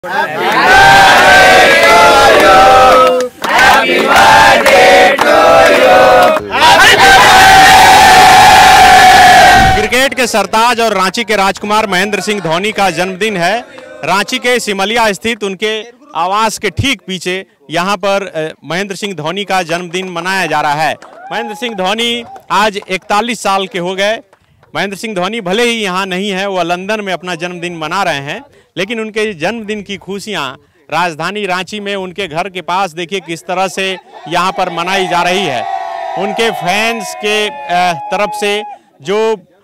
Cricket के सरताज और रांची के राजकुमार महेंद्र सिंह धोनी का जन्मदिन है। रांची के सिमलिया स्थित उनके आवास के ठीक पीछे यहाँ पर महेंद्र सिंह धोनी का जन्मदिन मनाया जा रहा है। महेंद्र सिंह धोनी आज 41 साल के हो गए। महेंद्र सिंह धोनी भले ही यहाँ नहीं है, वह लंदन में अपना जन्मदिन मना रहे हैं, लेकिन उनके जन्मदिन की खुशियाँ राजधानी रांची में उनके घर के पास देखिए किस तरह से यहाँ पर मनाई जा रही है। उनके फैंस के तरफ से जो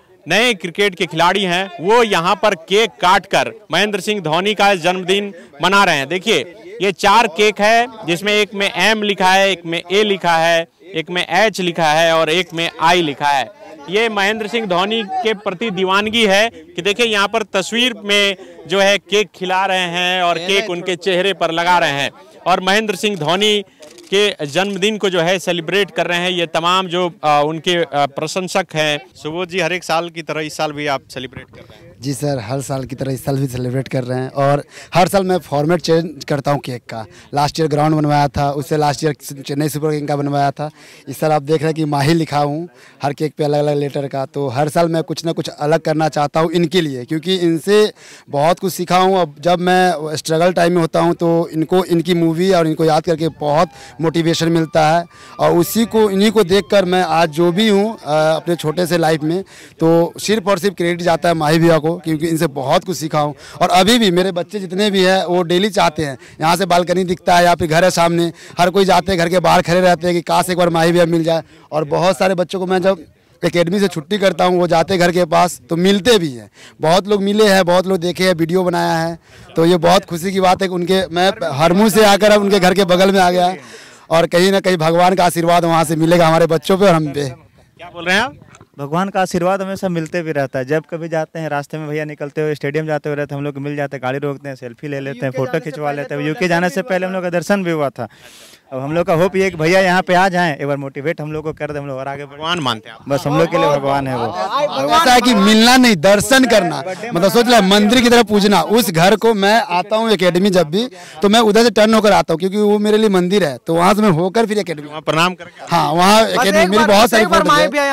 नए क्रिकेट के खिलाड़ी हैं वो यहाँ पर केक काटकर महेंद्र सिंह धोनी का जन्मदिन मना रहे हैं। देखिए ये 4 केक है, जिसमें एक में M लिखा है, एक में A लिखा है, एक में H लिखा है और एक में I लिखा है। ये महेंद्र सिंह धोनी के प्रति दीवानगी है कि देखिए यहाँ पर तस्वीर में जो है केक खिला रहे हैं और केक उनके चेहरे पर लगा रहे हैं और महेंद्र सिंह धोनी के जन्मदिन को जो है सेलिब्रेट कर रहे हैं ये तमाम जो उनके प्रशंसक हैं। सुबोध जी, हर एक साल की तरह इस साल भी आप सेलिब्रेट कर रहे हैं? जी सर, हर साल की तरह इस साल भी सेलिब्रेट कर रहे हैं और हर साल मैं फॉर्मेट चेंज करता हूं केक का। लास्ट ईयर ग्राउंड बनवाया था, उससे last year Chennai super king का बनवाया था। इस साल आप देख रहे हैं कि माही लिखा हूँ हर केक पे अलग अलग लेटर का। तो हर साल मैं कुछ ना कुछ अलग करना चाहता हूँ इनके लिए, क्योंकि इनसे बहुत कुछ सीखा हूँ। अब जब मैं स्ट्रगल टाइम में होता हूँ तो इनको इनकी मूवी और इनको याद करके बहुत मोटिवेशन मिलता है और इन्हीं को देखकर मैं आज जो भी हूँ अपने छोटे से लाइफ में, तो सिर्फ और सिर्फ क्रेडिट जाता है माही भैया को, क्योंकि इनसे बहुत कुछ सीखा हूँ। और अभी भी मेरे बच्चे जितने भी हैं वो डेली चाहते हैं, यहाँ से बालकनी दिखता है या फिर घर है सामने, हर कोई जाते हैं घर के बाहर खड़े रहते हैं कि काश एक बार माही भैया मिल जाए। और बहुत सारे बच्चों को मैं जब एकेडमी से छुट्टी करता हूँ वो जाते घर के पास तो मिलते भी हैं। बहुत लोग मिले हैं, बहुत लोग देखे हैं, वीडियो बनाया है। तो ये बहुत खुशी की बात है कि उनके मैं हर मुँह से आकर अब उनके घर के बगल में आ गया और कहीं ना कहीं भगवान का आशीर्वाद वहाँ से मिलेगा हमारे बच्चों पे और हम पे। क्या बोल रहे हैं आप? भगवान का आशीर्वाद हमेशा मिलते भी रहता है। जब कभी जाते हैं रास्ते में भैया निकलते हुए स्टेडियम जाते हुए रहते हैं, हम लोग मिल जाते हैं, गाड़ी रोकते हैं, सेल्फी ले लेते हैं, फोटो खिंचवा लेते हैं। यूके जाने से पहले हम लोग का दर्शन भी हुआ था। अब हम लोग का होप ये कि भैया यहाँ पे आ जाएं, एक बार मोटिवेट हम लोग को कर दे, हम लोग और आगे भगवान मानते हैं बस हम लोग के लिए भगवान है वो। ऐसा है कि मिलना नहीं, दर्शन करना, मतलब सोच लो मंदिर की तरह पूजना। उस घर को मैं आता हूँ एकेडमी जब भी, तो मैं उधर से टर्न होकर आता हूँ क्योंकि वो मेरे लिए मंदिर है। तो वहाँ से मैं होकर फिर एकेडमी प्रणाम करके, हाँ वहाँ एकेडमी मेरी बहुत सारी फोटो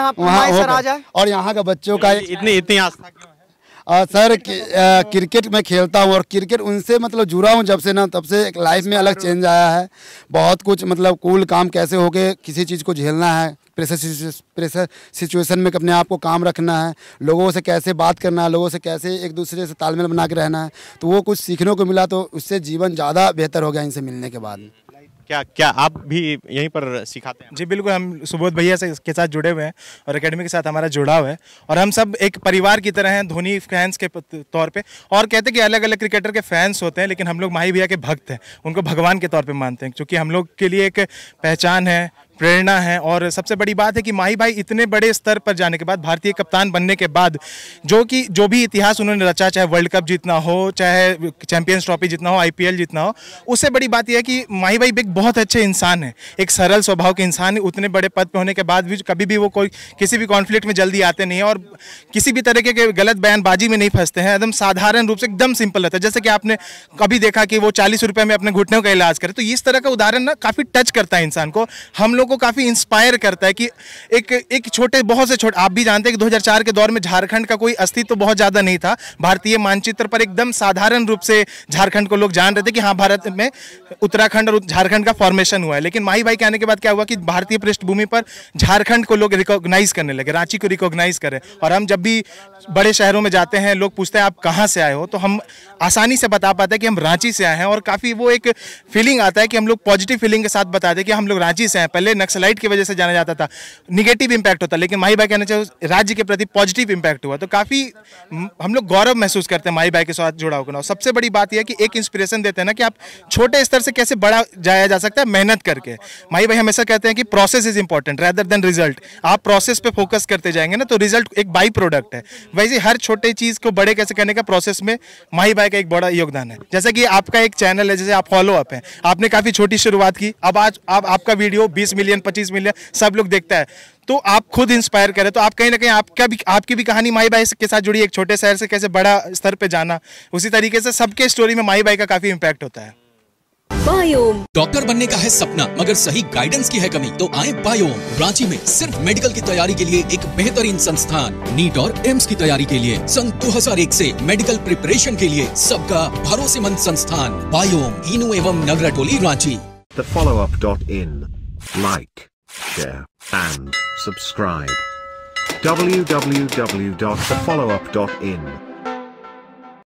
वहाँ और यहाँ का बच्चों का इतनी आस्था क्यों है? सर क्रिकेट मैं खेलता हूँ और क्रिकेट उनसे मतलब जुड़ा हूँ जब से ना, तब से एक लाइफ में अलग चेंज आया है। बहुत कुछ मतलब कूल काम कैसे हो गए, किसी चीज़ को झेलना है, प्रेशर सिचुएशन में अपने आप को काम रखना है, लोगों से कैसे बात करना है, लोगों से कैसे एक दूसरे से तालमेल बना के रहना है। तो वो कुछ सीखने को मिला, तो उससे जीवन ज़्यादा बेहतर हो गया इनसे मिलने के बाद। क्या आप भी यहीं पर सिखाते हैं? जी बिल्कुल, हम सुबोध भैया से के साथ जुड़े हुए हैं और एकेडमी के साथ हमारा जुड़ाव है और हम सब एक परिवार की तरह हैं धोनी फैंस के तौर पे। और कहते हैं कि अलग अलग क्रिकेटर के फैंस होते हैं, लेकिन हम लोग माही भैया के भक्त हैं, उनको भगवान के तौर पे मानते हैं, क्योंकि हम लोग के लिए एक पहचान है, प्रेरणा है। और सबसे बड़ी बात है कि माही भाई इतने बड़े स्तर पर जाने के बाद, भारतीय कप्तान बनने के बाद, जो भी इतिहास उन्होंने रचा, चाहे वर्ल्ड कप जीतना हो, चाहे चैंपियंस ट्रॉफी जीतना हो, IPL जीतना हो, उससे बड़ी बात यह है कि माही भाई एक बहुत अच्छे इंसान है, एक सरल स्वभाव के इंसान है। उतने बड़े पद पर होने के बाद भी कभी भी वो कोई किसी भी कॉन्फ्लिक्ट में जल्दी आते नहीं है और किसी भी तरीके के गलत बयानबाजी में नहीं फंसते हैं। एकदम साधारण रूप से एकदम सिंपल रहता है। जैसे कि आपने कभी देखा कि वो 40 रुपये में अपने घुटनों का इलाज करे, तो इस तरह का उदाहरण ना काफ़ी टच करता है इंसान को, हम को काफी इंस्पायर करता है कि एक छोटे, बहुत से छोटे, आप भी जानते हैं कि 2004 के दौर में झारखंड का कोई अस्तित्व तो बहुत ज्यादा नहीं था। भारतीय मानचित्र पर एकदम साधारण रूप से झारखंड को लोग जान रहे थे कि हाँ भारत में उत्तराखंड और झारखंड का फॉर्मेशन हुआ है। लेकिन माही भाई के आने के बाद क्या हुआ कि भारतीय पृष्ठभूमि पर झारखंड को लोग रिकॉग्नाइज करने लगे, रांची को रिकॉग्नाइज करें। और हम जब भी बड़े शहरों में जाते हैं, लोग पूछते हैं आप कहाँ से आए हो, तो हम आसानी से बता पाते हैं कि हम रांची से आए हैं। और काफी वो एक फीलिंग आता है कि हम लोग पॉजिटिव फीलिंग के साथ बताते हैं कि हम लोग रांची से आए। पहले नक्सलाइट की वजह से जाना जाता था, निगेटिव इंपैक्ट होता, लेकिन माही भाई कहना चाहिए राज्य के प्रति पॉजिटिव इंपैक्ट हुआ। तो काफी हम लोग गौरव महसूस करते हैं माही भाई के साथ जुड़ा होकर। सबसे बड़ी बात यह है कि एक इंस्पिरेशन देते हैं ना कि आप छोटे स्तर से कैसे बड़ा जाया जा सकता है मेहनत करके। माही भाई हमेशा कहते हैं कि process is important rather than result. आप प्रोसेस पे फोकस करते जाएंगे ना तो रिजल्ट एक बाई प्रोडक्ट है। वैसे हर छोटे चीज को बड़े कैसे करने का प्रोसेस में माही भाई का एक बड़ा योगदान है। जैसे कि आपका एक चैनल है, जैसे आप फॉलो अप है, आपने काफी छोटी शुरुआत की, अब आज आपका वीडियो 20 मिलियन मिलियन 25 मिलियन सब लोग देखता है, तो आप खुद इंस्पायर करें। तो आप कहीं ना कहीं आपकी भी कहानी माही भाई के साथ जुड़ी, एक छोटे शहर से कैसे बड़ा स्तर पे जाना, उसी तरीके से सबके स्टोरी में माही भाई का काफी इम्पैक्ट होता है। बायोम। डॉक्टर बनने का है सपना मगर सही गाइडेंस की है कमी, तो आए बायोम। रांची में सिर्फ मेडिकल की तैयारी के लिए एक बेहतरीन संस्थान, नीट और एम्स की तैयारी के लिए सन 2001 से मेडिकल प्रिपरेशन के लिए सबका भरोसेमंद संस्थान बायोम, इनू एवं नगरटोली, Ranchi. thefollowup.in. Like, share and subscribe. www.thefollowup.in